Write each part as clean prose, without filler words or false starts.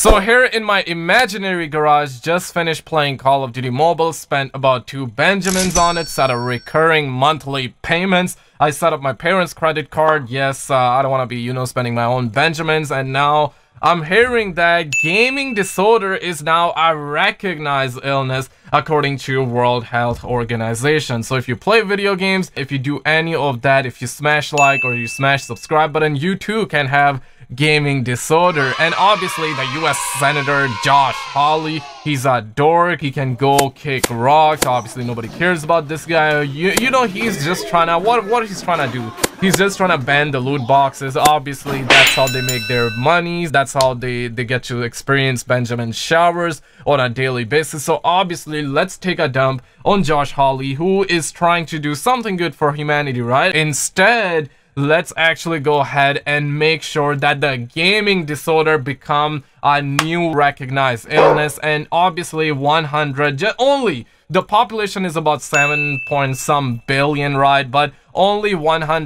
So here in my imaginary garage, just finished playing Call of Duty Mobile, spent about 2 Benjamins on it, set a recurring monthly payments. I set up my parents' credit card. Yes, I don't want to be, spending my own Benjamins. And now I'm hearing that gaming disorder is now a recognized illness according to World Health Organization. So if you play video games, if you do any of that, if you smash like or you smash subscribe button, you too can have gaming disorder. And obviously the US Senator Josh Hawley, he's a dork. He can go kick rocks. Obviously nobody cares about this guy. You know, he's just trying to what he's trying to do. He's just trying to ban the loot boxes. Obviously that's how they make their money. That's how they get to experience Benjamin showers on a daily basis. So obviously let's take a dump on Josh Hawley, who is trying to do something good for humanity, right? Instead, let's actually go ahead and make sure that the gaming disorder become a new recognized illness. And obviously 100 only, the population is about 7 point some billion, right? But only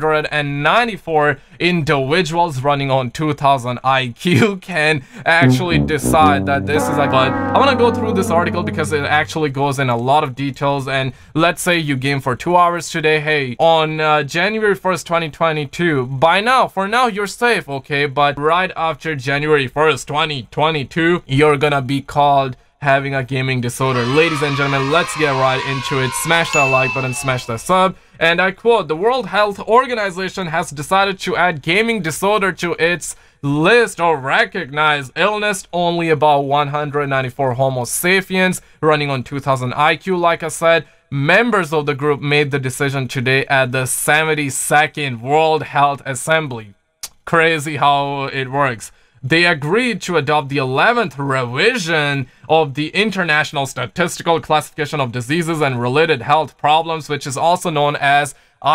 194 individuals running on 2000 IQ can actually decide that this is like. But I want to go through this article because it actually goes in a lot of details. And let's say you game for 2 hours today. Hey, on January 1st 2022, for now you're safe, okay? But right after January 1st 2022, you're gonna be called having a gaming disorder. Ladies and gentlemen, let's get right into it. Smash that like button, smash that sub. And I quote, the World Health Organization has decided to add gaming disorder to its list of recognized illness. Only about 194 Homo sapiens running on 2000 IQ, like I said. Members of the group made the decision today at the 72nd World Health Assembly. Crazy how it works. They agreed to adopt the 11th revision of the International Statistical Classification of Diseases and Related Health Problems, which is also known as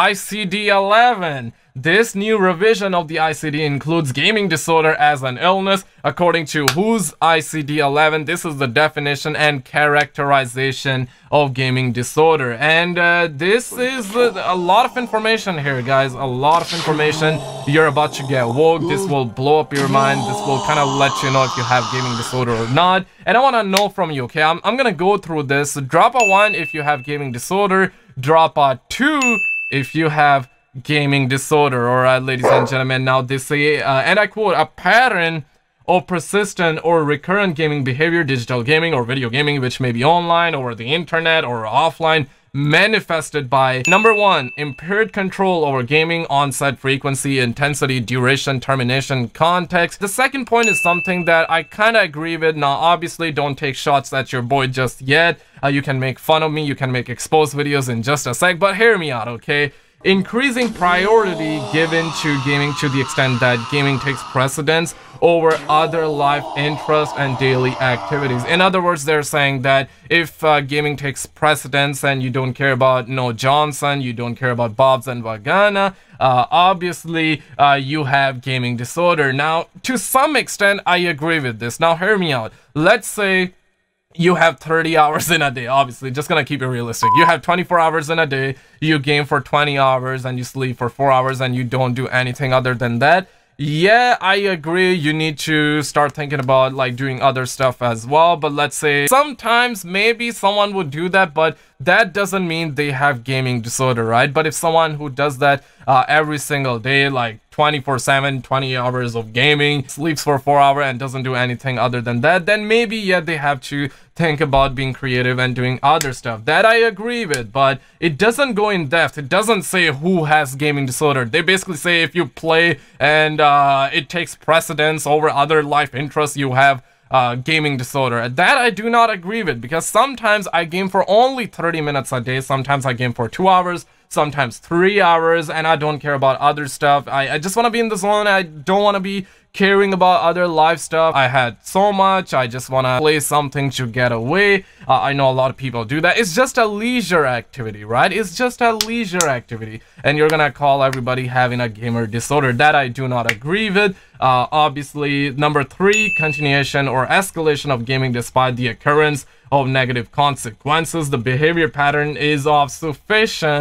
ICD-11. This new revision of the ICD includes gaming disorder as an illness. According to WHO's ICD-11, this is the definition and characterization of gaming disorder. And this is a lot of information here, guys. A lot of information. You're about to get woke. This will blow up your mind. This will kind of let you know if you have gaming disorder or not. And I want to know from you, okay? I'm going to go through this. Drop a 1 if you have gaming disorder. Drop a 2 if you have gaming disorder. All right, ladies and gentlemen, now they say, and I quote, a pattern of persistent or recurrent gaming behavior, digital gaming or video gaming, which may be online, over the internet, or offline, manifested by number 1, impaired control over gaming, onset, frequency, intensity, duration, termination, context. The second point is something that I kind of agree with. Now, obviously, don't take shots at your boy just yet. You can make fun of me, you can make exposed videos in just a sec, but hear me out, okay? Increasing priority given to gaming to the extent that gaming takes precedence over other life interests and daily activities. In other words, they're saying that if gaming takes precedence and you don't care about Johnson, you don't care about Bob's and Vagana, obviously you have gaming disorder. Now, to some extent, I agree with this. Now, hear me out. Let's say you have 30 hours in a day. Obviously, just gonna keep it realistic. You have 24 hours in a day, you game for 20 hours and you sleep for 4 hours and you don't do anything other than that. Yeah, I agree, you need to start thinking about like doing other stuff as well. But let's say sometimes maybe someone would do that, but that doesn't mean they have gaming disorder, right? But if someone who does that every single day, like 24/7, 20 hours of gaming, sleeps for 4 hours and doesn't do anything other than that, then maybe, yeah, they have to think about being creative and doing other stuff. That I agree with, but it doesn't go in depth. It doesn't say who has gaming disorder. They basically say if you play and it takes precedence over other life interests, you have gaming disorder. That I do not agree with, because sometimes I game for only 30 minutes a day, sometimes I game for 2 hours, sometimes 3 hours, and I don't care about other stuff. I just want to be in the zone. I don't want to be caring about other life stuff. I had so much, I just want to play something to get away. I know a lot of people do that. It's just a leisure activity, right? It's just a leisure activity, and you're gonna call everybody having a gamer disorder. That I do not agree with. Obviously, number 3, continuation or escalation of gaming despite the occurrence of negative consequences. The behavior pattern is of sufficient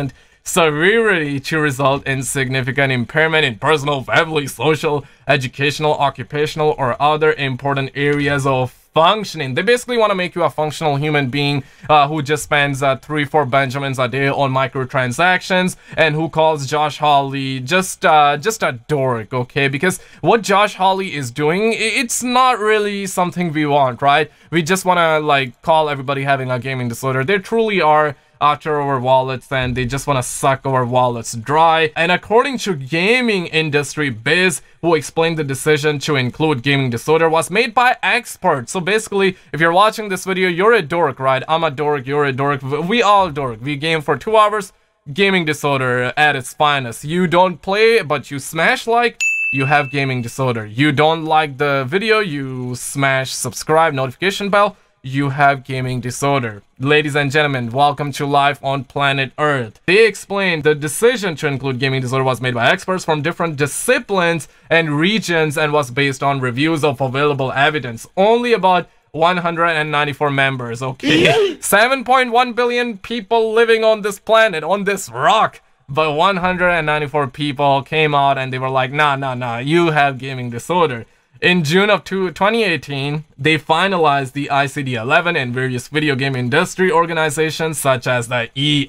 severity to result in significant impairment in personal, family, social, educational, occupational, or other important areas of functioning. They basically want to make you a functional human being who just spends 3-4 Benjamins a day on microtransactions, and who calls Josh Hawley just a dork, okay? Because what Josh Hawley is doing, it's not really something we want, right? We just want to like call everybody having a gaming disorder. They truly are after our wallets, and they just want to suck our wallets dry. And according to Gaming Industry Biz, who explained the decision to include gaming disorder was made by experts. So basically, if you're watching this video, you're a dork, right? I'm a dork, you're a dork, we all dork. We game for 2 hours, gaming disorder at its finest. You don't play, but you smash like, you have gaming disorder. You don't like the video, you smash subscribe, notification bell, you have gaming disorder. Ladies and gentlemen, welcome to Life on Planet Earth. They explained the decision to include gaming disorder was made by experts from different disciplines and regions and was based on reviews of available evidence. Only about 194 members, okay? 7.1 billion people living on this planet, on this rock. But 194 people came out and they were like, nah, you have gaming disorder. In June of 2018, they finalized the ICD-11 and various video game industry organizations such as the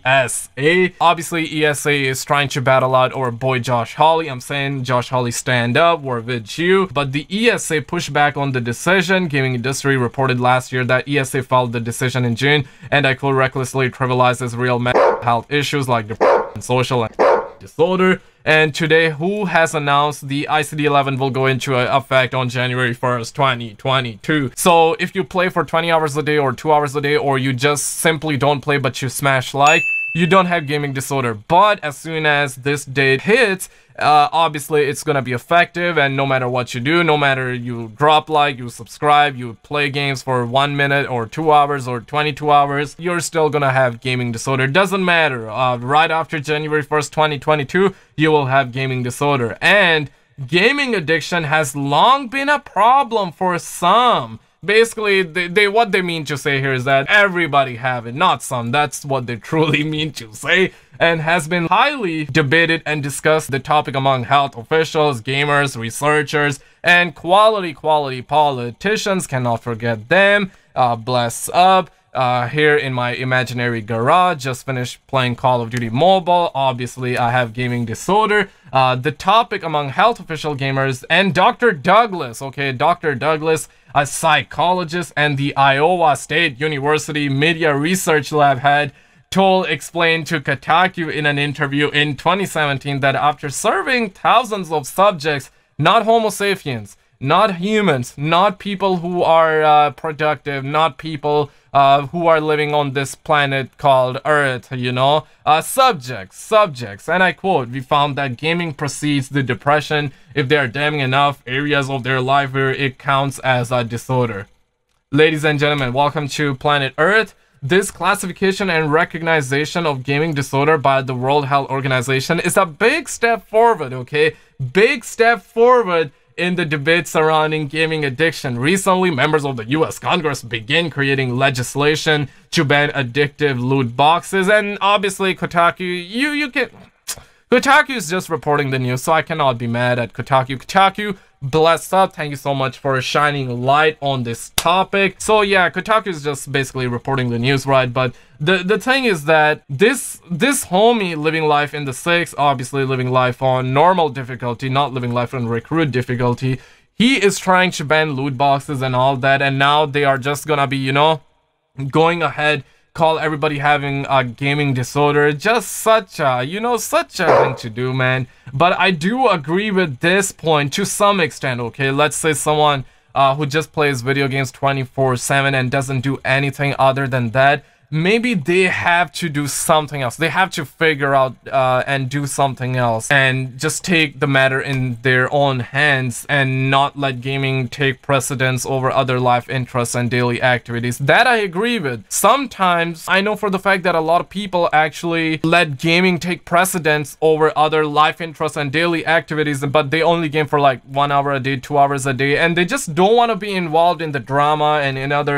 ESA. Obviously, ESA is trying to battle out our boy Josh Hawley. I'm saying Josh Hawley stand up, we're with you. But the ESA pushed back on the decision. Gaming Industry reported last year that ESA filed the decision in June, and I quote, recklessly trivializes real mental health issues like depression, social and disorder. And today, WHO has announced the ICD-11 will go into effect on January 1st, 2022. So if you play for 20 hours a day or 2 hours a day, or you just simply don't play but you smash like, you don't have gaming disorder. But as soon as this date hits, obviously it's gonna be effective, and no matter what you do, no matter you drop like, you subscribe, you play games for 1 minute or 2 hours or 22 hours, you're still gonna have gaming disorder. Doesn't matter. Right after January 1st, 2022, you will have gaming disorder. And gaming addiction has long been a problem for some. Basically, what they mean to say here is that everybody have it, not some. That's what they truly mean to say, and has been highly debated and discussed the topic among health officials, gamers, researchers, and quality politicians. Cannot forget them. Bless up. Here in my imaginary garage, just finished playing Call of Duty Mobile. Obviously, I have gaming disorder. The topic among health official gamers and Dr. Douglas, okay, Dr. Douglas, a psychologist and the Iowa State University Media Research Lab head, explained to Kotaku in an interview in 2017 that after serving thousands of subjects, not Homo sapiens, not humans, not people who are productive, not people who are living on this planet called Earth, you know, subjects, and I quote, we found that gaming precedes the depression if there are damning enough areas of their life where it counts as a disorder. Ladies and gentlemen, welcome to Planet Earth. This classification and recognition of gaming disorder by the World Health Organization is a big step forward, okay? Big step forward in the debate surrounding gaming addiction. Recently, members of the US Congress began creating legislation to ban addictive loot boxes, and obviously Kotaku, you can... Kotaku is just reporting the news, so I cannot be mad at Kotaku. Kotaku, bless up, thank you so much for shining light on this topic. So yeah, Kotaku is just basically reporting the news, right? But the thing is that this homie living life in the 6, obviously living life on normal difficulty, not living life on recruit difficulty, he is trying to ban loot boxes and all that, and now they are just gonna be, you know, going ahead, call everybody having a gaming disorder. Just such a, you know, such a thing to do, man. But I do agree with this point to some extent, okay? Let's say someone who just plays video games 24/7 and doesn't do anything other than that. Maybe they have to do something else. They have to figure out and do something else and just take the matter in their own hands and not let gaming take precedence over other life interests and daily activities. That I agree with. Sometimes I know for the fact that a lot of people actually let gaming take precedence over other life interests and daily activities, but they only game for like 1 hour a day, 2 hours a day, and they just don't want to be involved in the drama and in other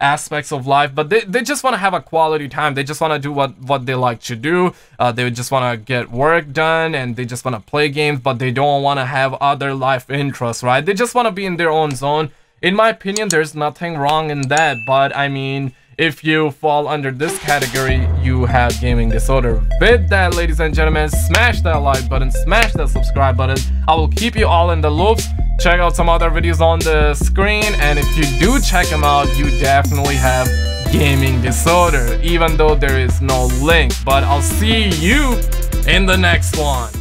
aspects of life, but they just want to have a quality time. They just want to do what they like to do. They just want to get work done, and they just want to play games, but they don't want to have other life interests, right? They just want to be in their own zone. In my opinion, there's nothing wrong in that, but I mean, if you fall under this category, you have gaming disorder. With that, ladies and gentlemen, smash that like button, smash that subscribe button. I will keep you all in the loops. Check out some other videos on the screen, and if you do check them out, you definitely have gaming disorder, even though there is no link. But I'll see you in the next one.